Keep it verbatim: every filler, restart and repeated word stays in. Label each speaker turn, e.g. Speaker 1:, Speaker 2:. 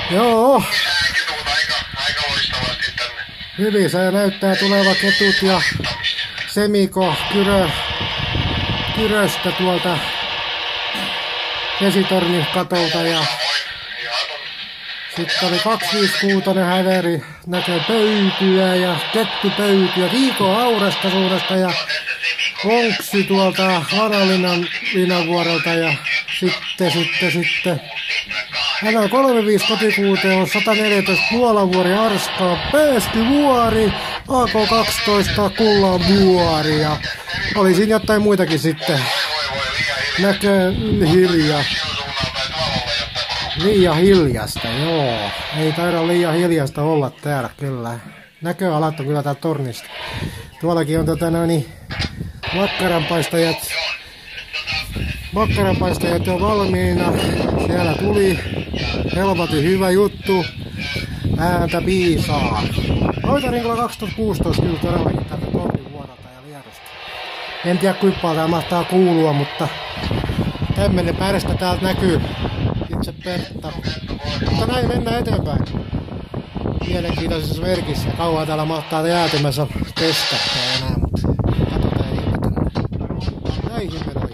Speaker 1: Joo.
Speaker 2: Lisää ketut aika, aika loistavasti tänne.
Speaker 1: Hyvin se näyttää tuleva ketut ja Semiko Kyrö, Kyröstä tuolta vesitornin katolta ja sitten oli kaksisataaviisikymmentäkuusi häveri, näkee pöytyä ja kettupöytyä, Riiko Aurasta suunnasta ja Onksi tuolta Vanalinnan Linnanvuorelta ja sitten, sitten, sitten. Hän on kolmekymmentäviisi kotikuuteen, on sata neljätoista Puolavuori, Arskaa, Pöystyvuori, A K kaksitoista Kullanvuori ja oli siinä jotain muitakin sitten. Näkee hiljaa. Liian hiljasta, joo. Ei taida liian hiljasta olla täällä kyllä. Näköalat on kyllä täällä tornista. Tuollakin on tota noin makkaranpaistajat. Makkaranpaistajat on valmiina. Siellä tuli helvati hyvä juttu. Ääntä piisaa. Noitarinkola kaksituhattakuusitoista kyllä todellakin täältä tornin vuodalta ja vierusta. En tiedä kuinka paljon tää mahtaa kuulua, mutta tämmönen pärstä täältä näkyy. Itse Pertta. Mutta näin mennään eteenpäin. Mielenkiintoisessa merkissä. Kauan täällä mahtaa jäätymässä testaa enää, mutta katsotaan ihmetellä. Näihin mennään.